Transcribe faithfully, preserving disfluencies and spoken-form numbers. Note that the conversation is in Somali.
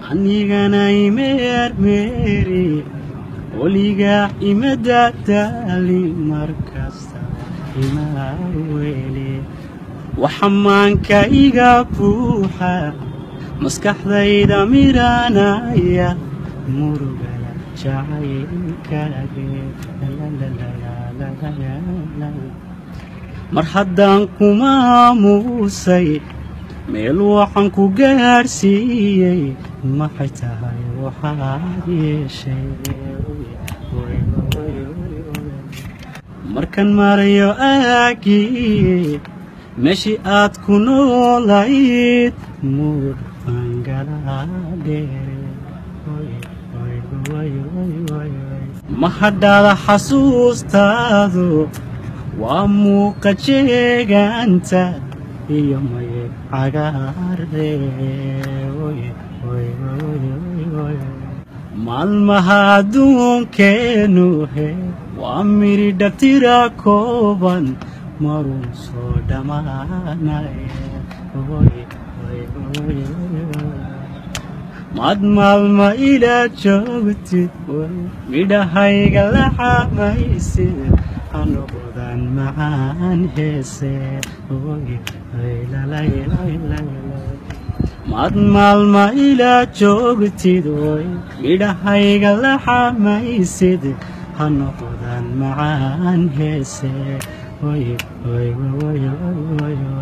anigana imeer meeri weliga imada taali markasta imaaweli waxamaanka iga buuxa maskaxdayda miranaya murugala jacaylkaaga mar haddaan kuma aamusay meel waxaan ku gaarsiiyey maxay tahay waxaad yeeshay markan marayo aagii meeshii aad ku noolayd mur baan galaadheere ma hadhaada xasuustaadu waa muuqa jeegaanta iyo maye cagaare maalmaha adduunkeenu he waa miridha tira kooban marun soo dhammaanaya maad maalma ila joogtid midhahayga la xamaysid hanoqdan macaan heese maad maalma ila joogtid midhahayga la xamaysid hanoqdan macaan heese